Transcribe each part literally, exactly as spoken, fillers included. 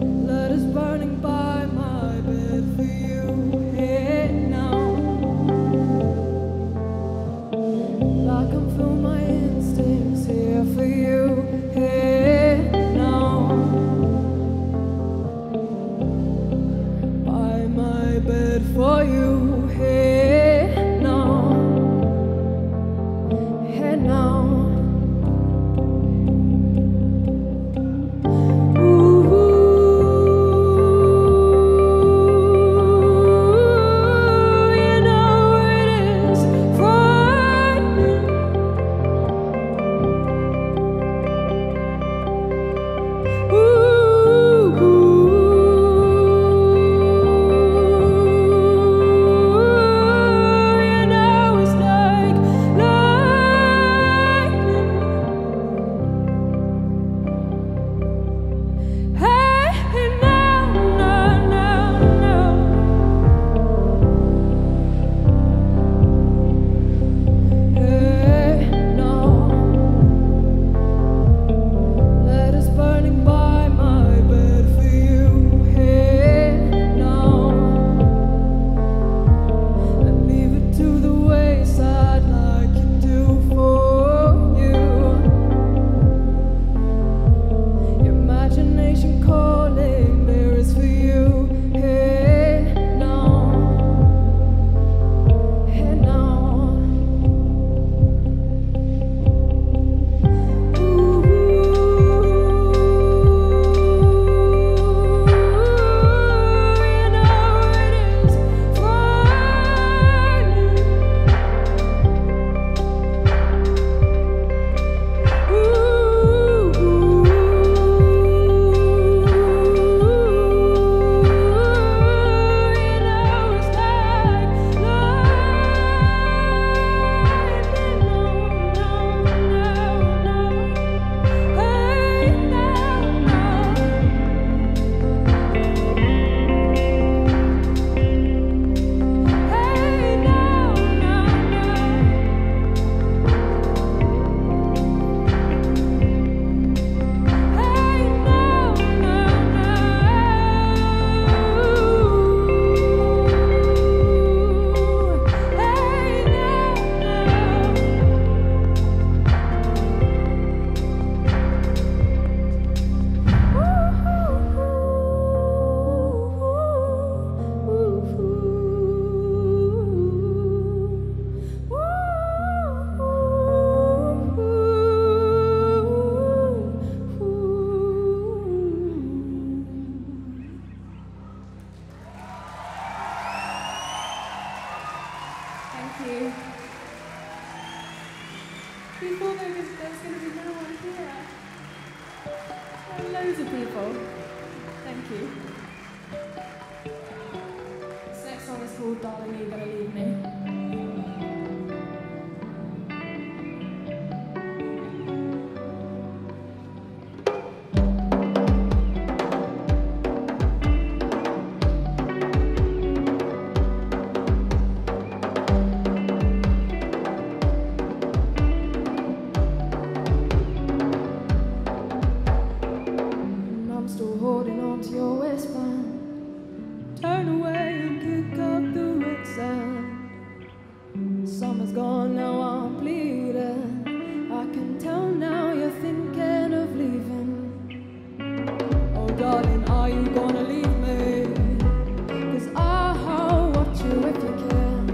Letters burning by my bed for you. Hey now, I can feel my instincts here for you. Hey now, by my bed for you. Hey now, hey now. Before there was, there was going to be no one here. There are loads of people. Thank you. This next song is called Darling, You're Gonna Leave Me. Holding on to your waistband, turn away and kick up the red sand. Summer's gone, now I'm bleeding. I can tell now you're thinking of leaving. Oh darling, are you gonna leave me? 'Cause I'll watch you if you can.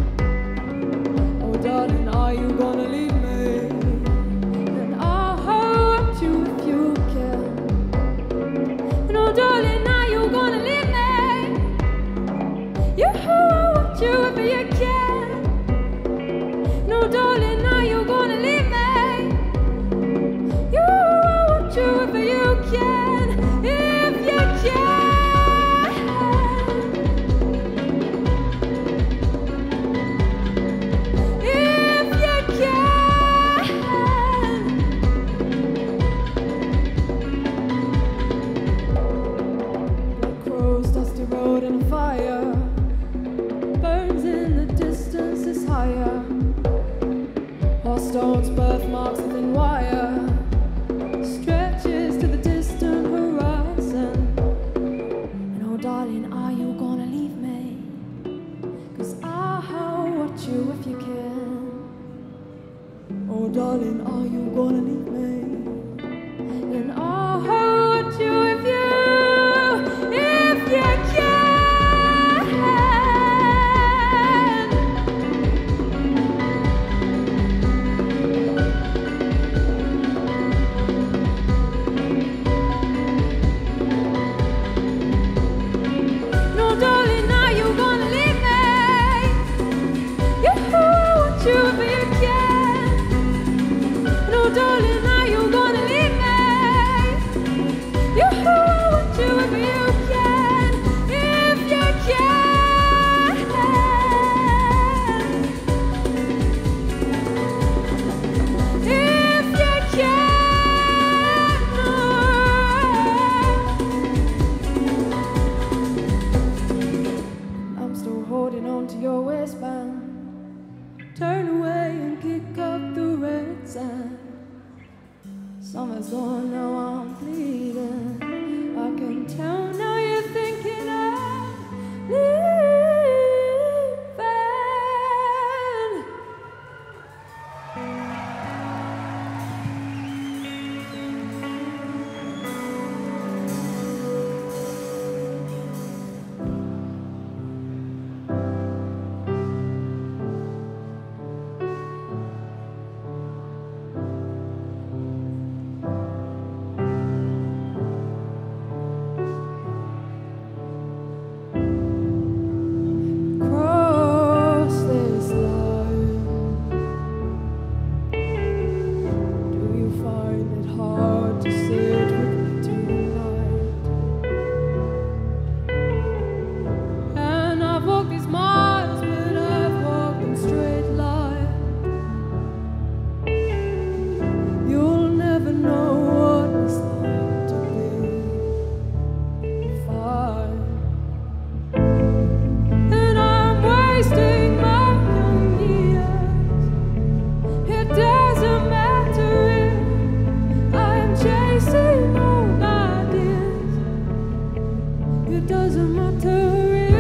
Oh darling, are you gonna leave me? And I'll watch you if you can. No, darling, are you gonna leave me? You want you if you can. No, darling, are you gonna leave me? You It doesn't matter if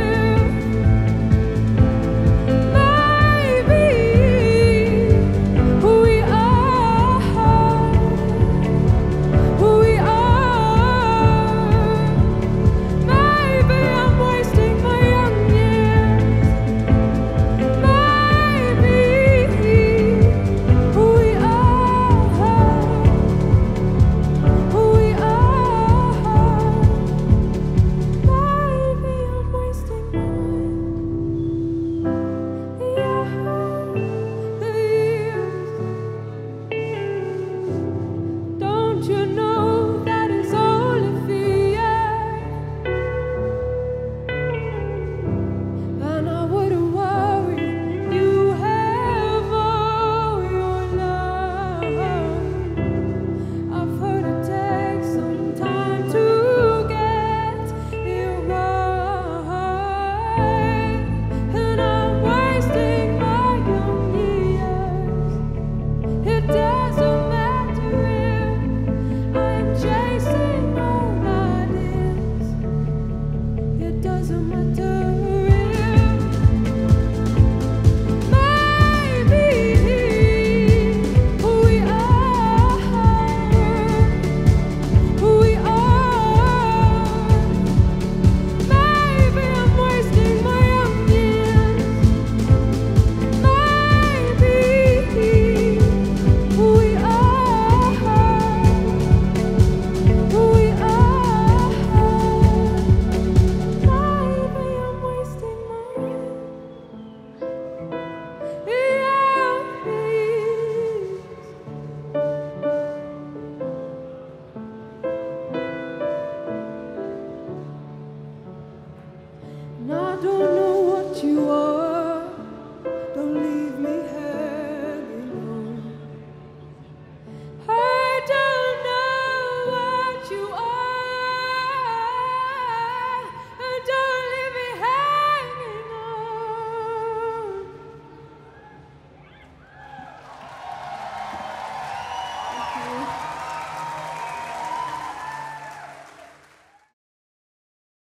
I don't